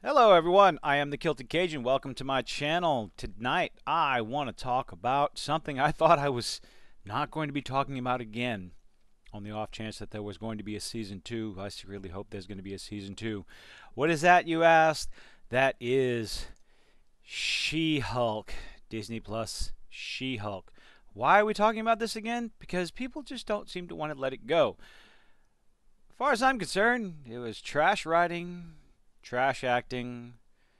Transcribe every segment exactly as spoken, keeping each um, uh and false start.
Hello everyone, I am the Kilted Cajun. Welcome to my channel. Tonight I want to talk about something I thought I was not going to be talking about again. On the off chance that there was going to be a season two. I really hope there's going to be a season two. What is that, you asked? That is She-Hulk. Disney Plus She-Hulk. Why are we talking about this again? Because people just don't seem to want to let it go. As far as I'm concerned, it was trash writing, trash acting,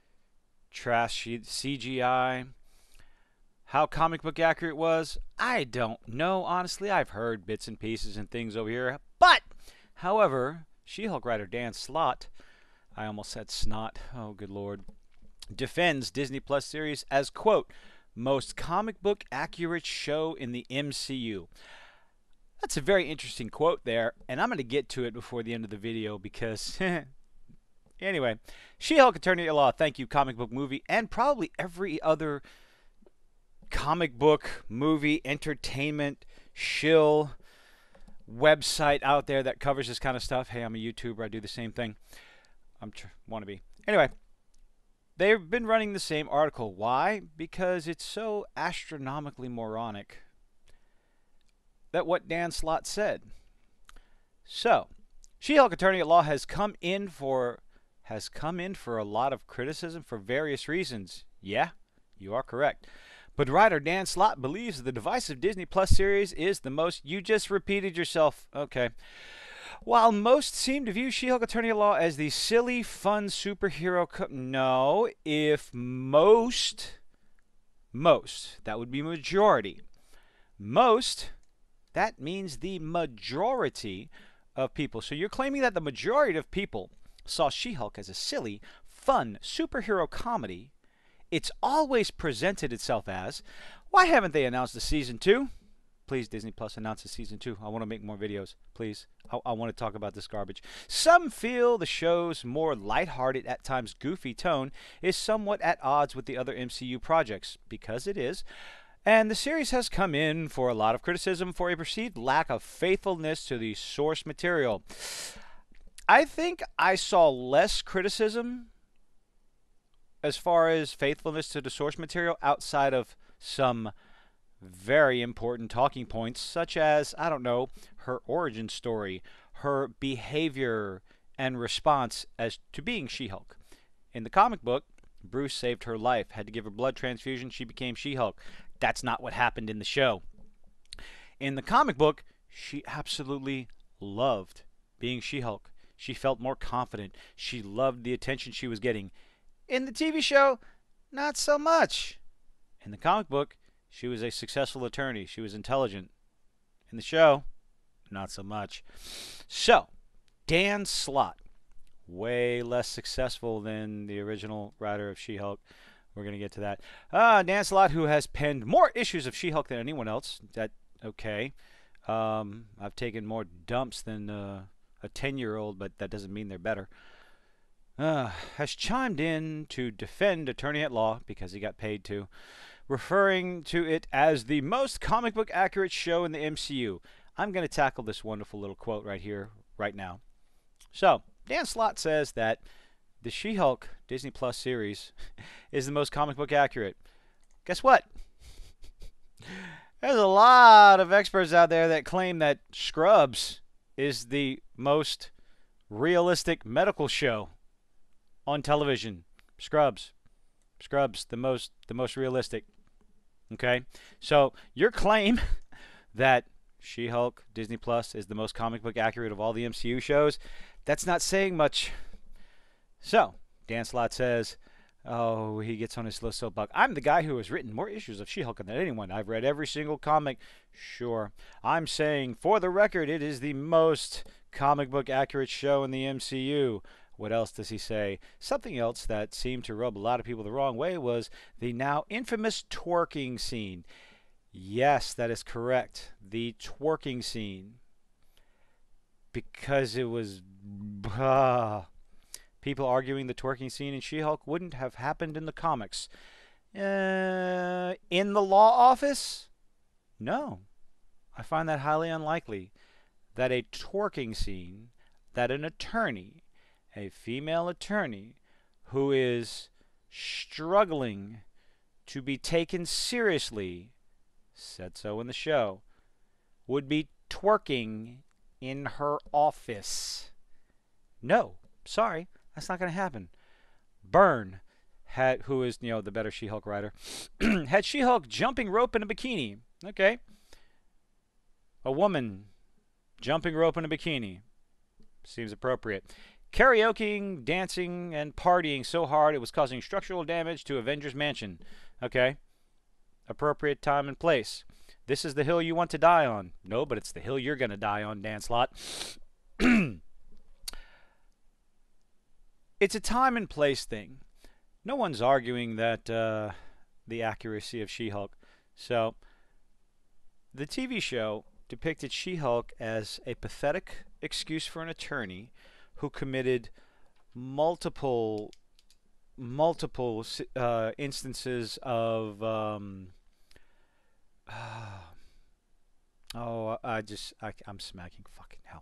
trash C G I. How comic book accurate it was, I don't know. Honestly, I've heard bits and pieces and things over here. But, however, She-Hulk writer Dan Slott, I almost said snot, oh good lord, defends Disney Plus series as, quote, most comic book accurate show in the M C U. That's a very interesting quote there, and I'm going to get to it before the end of the video because... Anyway, She-Hulk Attorney at Law, thank you, comic book movie, and probably every other comic book, movie, entertainment, shill website out there that covers this kind of stuff. Hey, I'm a YouTuber. I do the same thing. I'm tr want to be. Anyway, they've been running the same article. Why? Because it's so astronomically moronic that what Dan Slott said. So, She-Hulk Attorney at Law has come in for... has come in for a lot of criticism for various reasons. Yeah, you are correct. But writer Dan Slott believes the divisive Disney Plus series is the most... You just repeated yourself. Okay. While most seem to view She-Hulk Attorney at Law as the silly, fun superhero... Co no, if most... Most, that would be majority. Most, that means the majority of people. So you're claiming that the majority of people saw She-Hulk as a silly, fun superhero comedy. It's always presented itself as. Why haven't they announced a season two? Please, Disney Plus, announce a season two. I want to make more videos. Please. I, I want to talk about this garbage. Some feel the show's more lighthearted, at times goofy tone is somewhat at odds with the other M C U projects, because it is. And the series has come in for a lot of criticism for a perceived lack of faithfulness to the source material. I think I saw less criticism as far as faithfulness to the source material outside of some very important talking points, such as, I don't know, her origin story, her behavior and response as to being She-Hulk. In the comic book, Bruce saved her life, had to give her blood transfusion, she became She-Hulk. That's not what happened in the show. In the comic book, she absolutely loved being She-Hulk. She felt more confident. She loved the attention she was getting. In the T V show, not so much. In the comic book, she was a successful attorney. She was intelligent. In the show, not so much. So, Dan Slott, way less successful than the original writer of She-Hulk. We're going to get to that. Uh, Dan Slott, who has penned more issues of She-Hulk than anyone else. That, okay. Um, I've taken more dumps than... Uh, a ten-year-old, but that doesn't mean they're better, uh, has chimed in to defend Attorney at Law, because he got paid to, referring to it as the most comic book accurate show in the M C U. I'm going to tackle this wonderful little quote right here, right now. So, Dan Slott says that the She-Hulk Disney Plus series is the most comic book accurate. Guess what? There's a lot of experts out there that claim that Scrubs is the most realistic medical show on television. Scrubs. Scrubs, the most the most realistic. Okay? So, your claim that She-Hulk Disney Plus is the most comic book accurate of all the M C U shows, that's not saying much. So, Dan Slott says, oh, he gets on his little soapbox. I'm the guy who has written more issues of She-Hulk than anyone. I've read every single comic. Sure. I'm saying, for the record, it is the most comic book accurate show in the M C U. What else does he say? Something else that seemed to rub a lot of people the wrong way was the now infamous twerking scene. Yes, that is correct. The twerking scene. Because it was... Uh, people arguing the twerking scene in She-Hulk wouldn't have happened in the comics. Uh, in the law office? No. I find that highly unlikely. That a twerking scene, that an attorney, a female attorney, who is struggling to be taken seriously, said so in the show, would be twerking in her office. No, sorry, that's not going to happen. Byrne, had, who is, you know, the better She-Hulk writer, had She-Hulk jumping rope in a bikini. Okay. A woman jumping rope in a bikini. Seems appropriate. Karaokeing, dancing, and partying so hard it was causing structural damage to Avengers Mansion. Okay. Appropriate time and place. This is the hill you want to die on. No, but it's the hill you're going to die on, Dan Slott. It's a time and place thing. No one's arguing that uh, the accuracy of She-Hulk. So, the T V show depicted She-Hulk as a pathetic excuse for an attorney who committed multiple, multiple uh, instances of, um, oh, I just, I, I'm smacking fucking hell.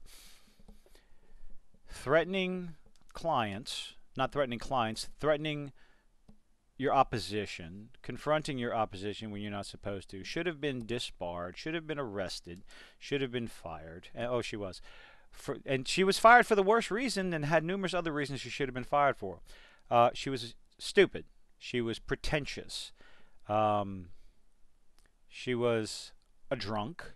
Threatening clients, not threatening clients, threatening your opposition, confronting your opposition when you're not supposed to, should have been disbarred, should have been arrested, should have been fired. And, oh, she was. For, and she was fired for the worst reason and had numerous other reasons she should have been fired for. Uh, she was stupid. She was pretentious. Um, she was a drunk.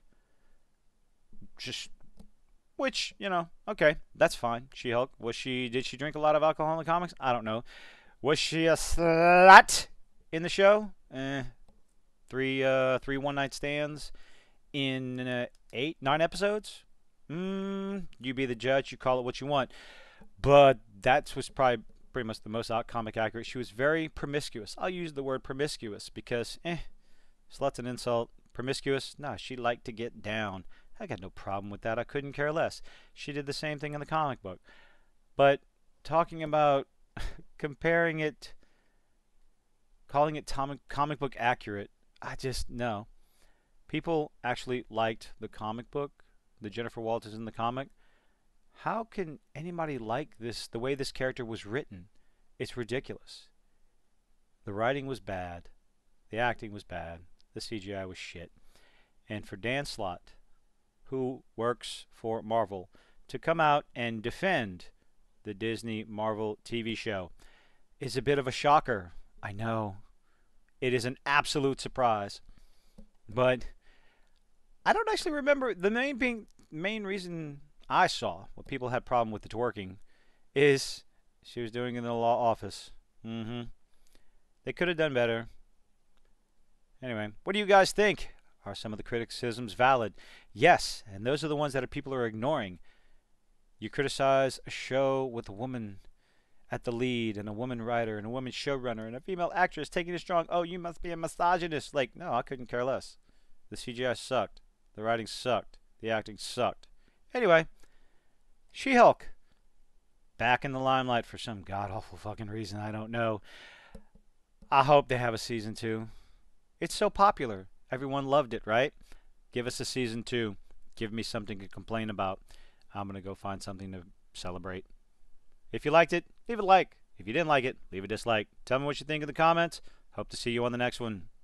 Just, which, you know, okay, that's fine. She-Hulk. Was she, did she drink a lot of alcohol in the comics? I don't know. Was she a slut in the show? Eh. Three, uh, three one-night stands in uh, eight, nine episodes? Mm, you be the judge. You call it what you want. But that was probably pretty much the most out comic accurate. She was very promiscuous. I'll use the word promiscuous because, eh, slut's an insult. Promiscuous? Nah, she liked to get down. I got no problem with that. I couldn't care less. She did the same thing in the comic book. But talking about comparing it, calling it comic, comic book accurate, I just, no. People actually liked the comic book, the Jennifer Walters in the comic. How can anybody like this, the way this character was written? It's ridiculous. The writing was bad. The acting was bad. The C G I was shit. And for Dan Slott, who works for Marvel, to come out and defend the Disney Marvel T V show is a bit of a shocker. I know. It is an absolute surprise. But I don't actually remember the main being main reason I saw what people had problem with the twerking is she was doing it in the law office. Mm-hmm. They could have done better. Anyway, what do you guys think? Are some of the criticisms valid? Yes, and those are the ones that people are ignoring. You criticize a show with a woman at the lead and a woman writer and a woman showrunner and a female actress taking it strong. Oh, you must be a misogynist. Like, no, I couldn't care less. The C G I sucked. The writing sucked. The acting sucked. Anyway, She-Hulk. Back in the limelight for some god-awful fucking reason. I don't know. I hope they have a season two. It's so popular. Everyone loved it, right? Give us a season two. Give me something to complain about. I'm going to go find something to celebrate. If you liked it, leave a like. If you didn't like it, leave a dislike. Tell me what you think in the comments. Hope to see you on the next one.